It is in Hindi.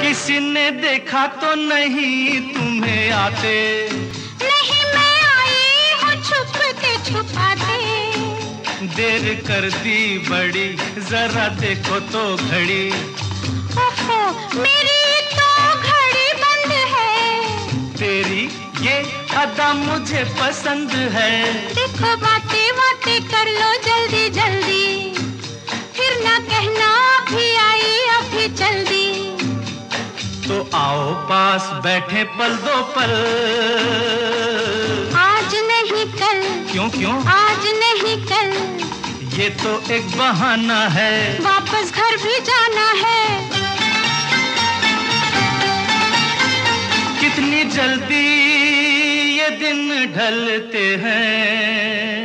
किसी ने देखा तो नहीं तुम्हें आते? नहीं, मैं आई हूँ छुप के छुपाते। देर कर दी बड़ी, जरा देखो तो घड़ी। ओहो, मेरी तो घड़ी बंद है। तेरी ये अदा मुझे पसंद है। देखो बातें बातें कर लो जल्दी जल्दी, फिर ना कहना अभी आई अभी जल्दी। तो आओ पास बैठे पल दो पल। आज नहीं कल। क्यों क्यों? आज नहीं कल। ये तो एक बहाना है, वापस घर भी जाना है। कितनी जल्दी ये दिन ढलते हैं।